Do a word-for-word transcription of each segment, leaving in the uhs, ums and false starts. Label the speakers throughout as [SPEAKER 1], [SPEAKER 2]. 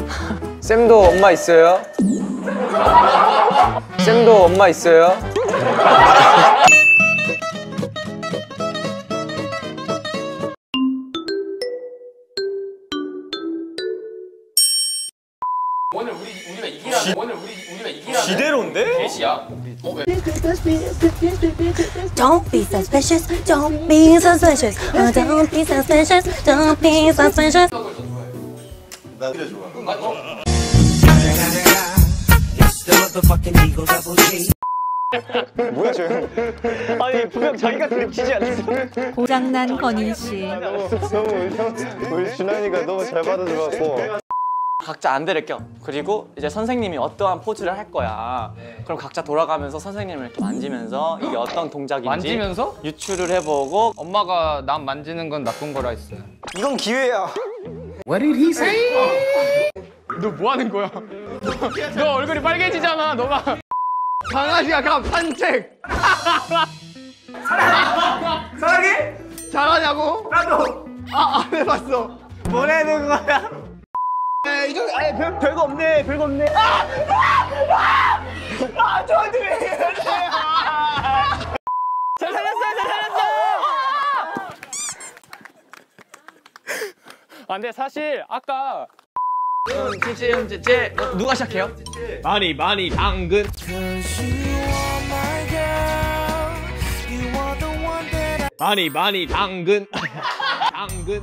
[SPEAKER 1] 쌤도 엄마 있어요? 쌤도 엄마 있어요?
[SPEAKER 2] 오늘 우리 우리가 이기라는 오늘 우리 우리가 이기라는
[SPEAKER 3] 지대로인데?
[SPEAKER 2] 대시야. 어, 왜?
[SPEAKER 4] Don't be suspicious. Don't be suspicious. Oh, don't be suspicious. Don't be suspicious.
[SPEAKER 3] 나 그래 좋아. 뭐야 저 형? 아니 분명 자기가 그립치지 않았어?
[SPEAKER 5] 고장난 건일 씨.
[SPEAKER 3] 너무 형 우리 준환이가 너무 잘 받아줘갖고.
[SPEAKER 6] 각자 안대를 껴. 그리고 이제 선생님이 어떠한 포즈를 할 거야. 네. 그럼 각자 돌아가면서 선생님을 이렇게 만지면서 이게 어떤 동작인지
[SPEAKER 2] 만지면서?
[SPEAKER 6] 유추를 해보고.
[SPEAKER 2] 엄마가 남 만지는 건 나쁜 거라 했어요.
[SPEAKER 3] 이건 기회야.
[SPEAKER 2] What did he say? 너 뭐 하는 거야? 너 얼굴이 빨개지잖아. 너가 강아지가 가 산책.
[SPEAKER 3] 사랑해?
[SPEAKER 2] 잘하냐고?
[SPEAKER 3] 나도.
[SPEAKER 2] 아, 안 해봤어.
[SPEAKER 3] 뭐라는 거야? 아 이거 아예 별 별거 없네 별거 없네. 아! 아! 아! 저한테 왜 이래? 잘 살렸어요 잘 살렸어요.
[SPEAKER 2] 아, 근데 사실 아까
[SPEAKER 6] 찌찌 형 찌찌 누가 시작해요?
[SPEAKER 2] 많이 많이 당근. 많이 많이 당근. 당근.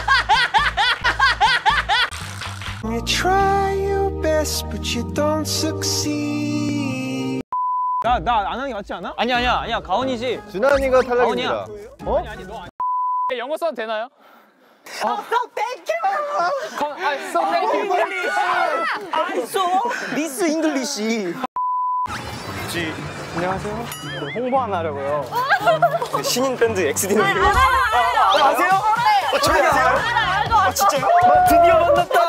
[SPEAKER 7] You try your best, but you don't succeed.
[SPEAKER 3] 나 나 안 하는 게 맞지 않아?
[SPEAKER 6] 아니야 아니야 아니야 가온이지.
[SPEAKER 3] 준환이가 탈락입니다.
[SPEAKER 6] 가온이야.
[SPEAKER 3] 어?
[SPEAKER 2] 아니 아니 너 아니. 영어 써도 되나요?
[SPEAKER 3] 어, 땡큐.
[SPEAKER 2] 아, so thank you.
[SPEAKER 3] I saw Miss English. 혹시 안녕하세요. 홍보 하나 하려고요. 신인 밴드 엑스디노. 아세요? 어, 저희 아세요? 아, 진짜요? 아, 드디어 만났다.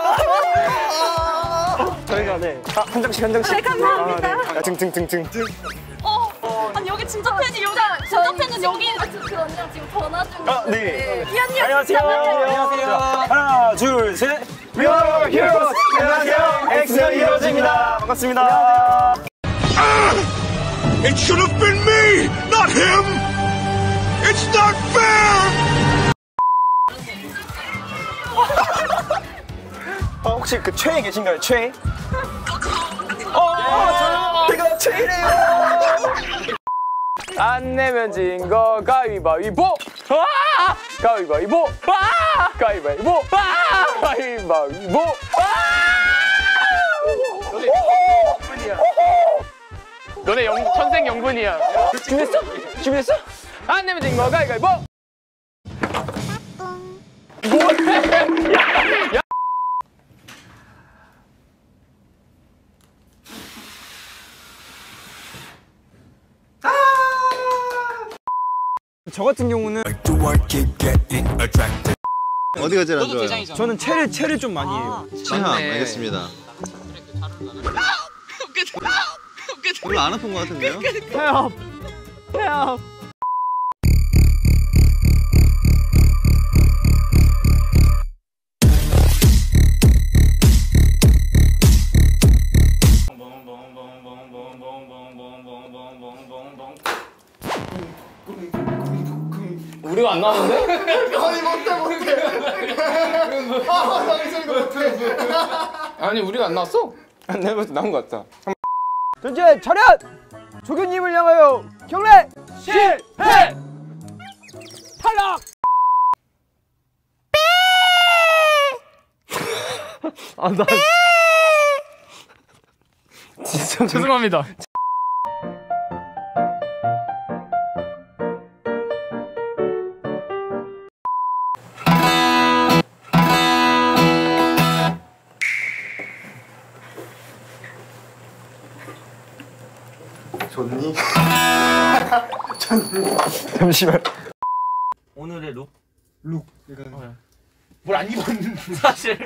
[SPEAKER 3] 저희가 네. 아, 한 장씩 한 장씩.
[SPEAKER 5] 네, 감사합니다.
[SPEAKER 3] 아, 네. 등등등등.
[SPEAKER 5] 어, 아니 여기 진짜 팬이 여기 진짜 팬은 여기 같은 그 언니랑 지금 전화 중인데.
[SPEAKER 3] 아, 네.
[SPEAKER 5] 이 언니
[SPEAKER 3] 안녕하세요.
[SPEAKER 6] 안녕하세요.
[SPEAKER 3] 하나, 둘, 셋. We are heroes. 안녕하세요. 엑스 히어로즈입니다. 반갑습니다.
[SPEAKER 7] It should have been me, not him. It's not fair.
[SPEAKER 3] 어, 혹시 그 최애 계신가요? 최애? 어, 저 제가 최애래요.
[SPEAKER 2] 안 내면 진 거 가위바위보. 아! 가위바위보. 아! 가위바위보. 아! 가위바위보. 아! 너네 영, 천생 영분이야. 준비됐어? 준비됐어? 안 내면 진 거 가위바위보. 뭐해? 야, 야.
[SPEAKER 3] 저 같은 경우는
[SPEAKER 8] 어디가 제일 안 좋아요?
[SPEAKER 3] 저는 채를 채를 좀 많이 해요.
[SPEAKER 8] 체함 알겠습니다. 별로 안 아픈 것 같은데요?
[SPEAKER 3] 해업 해업.
[SPEAKER 2] 우리가 안 나오는데?
[SPEAKER 3] 아니 못해 못해. 아, 나 이 소리도 못해.
[SPEAKER 2] 아니 우리가 안 나왔어?
[SPEAKER 1] 내가 봤을 때 나온 것 같다.
[SPEAKER 3] 전체 차렷! 조교님을 향하여 경례! 실패! 탈락! 아, 나 진짜
[SPEAKER 2] 죄송합니다.
[SPEAKER 3] 좋니? 좋니? 잠시만.
[SPEAKER 6] 오늘의 룩?
[SPEAKER 3] 룩.
[SPEAKER 6] 뭘 안 입었는데 사실.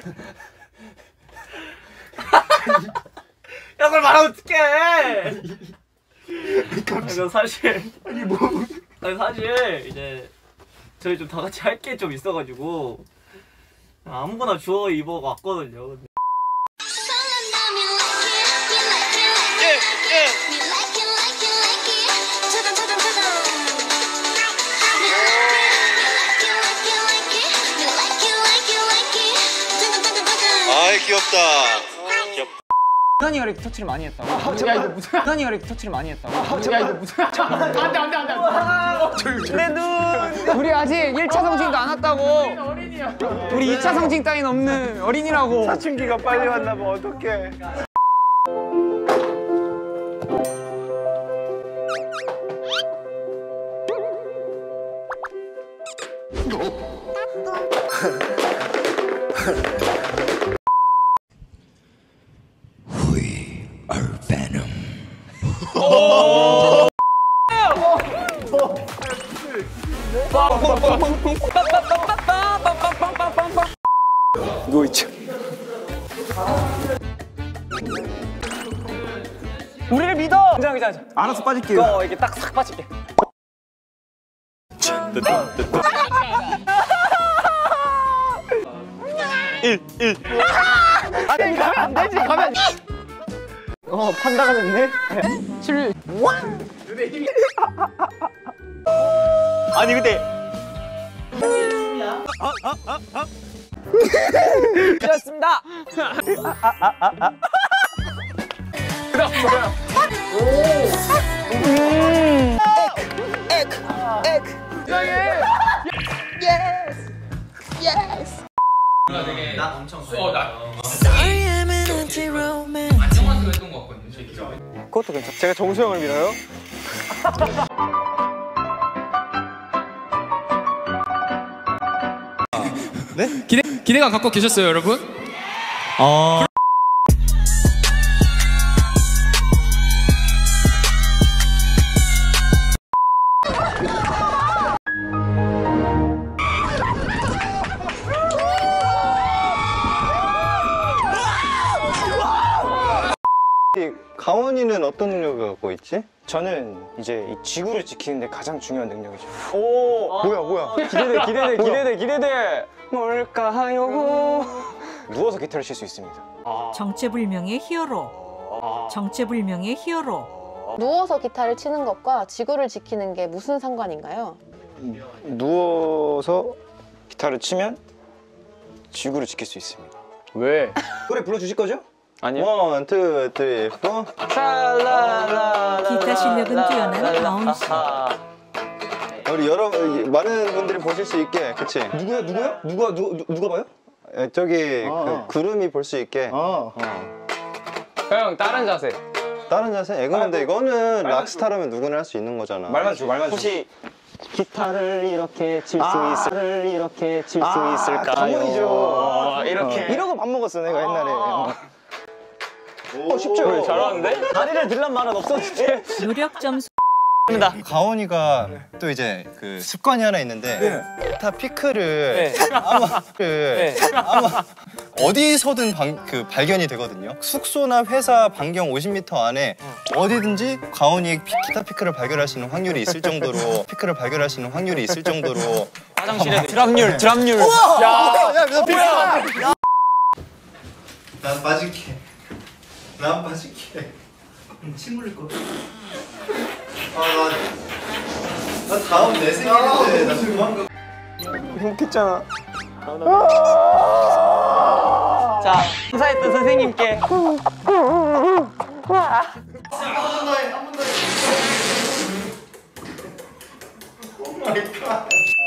[SPEAKER 6] 야 그걸 말하면 어떡해. 이거 사실 아니 뭐 아니 사실 이제 저희 좀 다 같이 할 게 좀 있어가지고 아무거나 주워 입어 왔거든요.
[SPEAKER 8] 귀엽다.
[SPEAKER 2] 유난이가 이렇게 터치를 많이 했다고. 야 이거 무슨? 유난이가 이렇게 터치를 많이 했다고. 야 이거 무슨? 안돼 안돼 안돼. 내 눈. 우리 아직 일 차 성징도 안 왔다고. 어린이야. 우리 이 차 성징 따윈 없는 어린이라고.
[SPEAKER 3] 사춘기가 빨리 왔나 봐. 어떡해.
[SPEAKER 1] 누워있죠.
[SPEAKER 3] 우리를 믿어. 괜찮아 괜찮아. 알아서 빠질게요.
[SPEAKER 6] 어 이게 딱 싹 빠질게.
[SPEAKER 3] 아니 가면 안 되지. 가면. 어 판다가 됐네.
[SPEAKER 2] 칠.
[SPEAKER 3] 아니 근데.
[SPEAKER 6] 좋습니다.
[SPEAKER 2] 그다음 뭐야? 이상해.
[SPEAKER 3] 그것도 괜찮아. 제가 정수 형을 믿어요?
[SPEAKER 9] 기대 기대감 갖고 계셨어요, 여러분?
[SPEAKER 8] 어. 가원이는 어떤 능력을 갖고 있지?
[SPEAKER 3] 저는 이제 이 지구를 지키는데 가장 중요한 능력이죠. 오, 뭐야 뭐야. 기대돼 기대돼 기대돼 기대돼. 뭘까요? 누워서 기타를 칠 수 있습니다.
[SPEAKER 10] 정체불명의 히어로. 정체불명의 히어로.
[SPEAKER 11] 누워서 기타를 치는 것과 지구를 지키는 게 무슨 상관인가요?
[SPEAKER 3] 누워서 기타를 치면 지구를 지킬 수 있습니다.
[SPEAKER 1] 왜?
[SPEAKER 3] 노래 불러주실 거죠?
[SPEAKER 1] 아니요.
[SPEAKER 8] 원, 투, 쓰리, 포.
[SPEAKER 10] 기타 실력은 뛰어난 가온 씨.
[SPEAKER 8] 우리 여러 많은 분들이 보실 수 있게, 그치?
[SPEAKER 3] 누구야 누구야? 누가 누 누가 봐요?
[SPEAKER 8] 에, 저기
[SPEAKER 3] 아.
[SPEAKER 8] 그 구름이 볼 수 있게.
[SPEAKER 3] 어.
[SPEAKER 1] 형 다른 자세.
[SPEAKER 8] 다른 자세? 이거 근데 이거는 락스타라면 누구나 할 수 있는 거잖아.
[SPEAKER 3] 말만 줘 말만 줘. 혹시 기타를 이렇게 칠 수
[SPEAKER 8] 아.
[SPEAKER 3] 있을 이렇게 칠 수
[SPEAKER 8] 아,
[SPEAKER 3] 있을까요?
[SPEAKER 8] 전문이죠.
[SPEAKER 3] 어, 이렇게 이러고 밥 먹었어 내가 옛날에. 어, 어 쉽죠?
[SPEAKER 1] 잘하는데?
[SPEAKER 3] 다리를 들란 말은 없었는데.
[SPEAKER 10] 노력 점수.
[SPEAKER 8] 가온이가 또 이제 그 습관이 하나 있는데 기타 피크를 아마 그 아마 어디서든 방, 그 발견이 되거든요. 숙소나 회사 반경 오십 미터 안에 어디든지 가온이 피, 기타 피크를 발견할 수 있는 확률이 있을 정도로 피크를 발견할 수 있는 확률이 있을 정도로
[SPEAKER 6] 화장실에 드랍률 드랍률.
[SPEAKER 8] 야, 야, 너 뭐야? 난 빠질게. 난 빠질게. 침 흘릴 거. 아, 나, 나 다음 내 생일인데 나 지금 한 거.
[SPEAKER 3] 행복했잖아.
[SPEAKER 6] 자 감사했던 선생님께.
[SPEAKER 8] 오 마이 갓.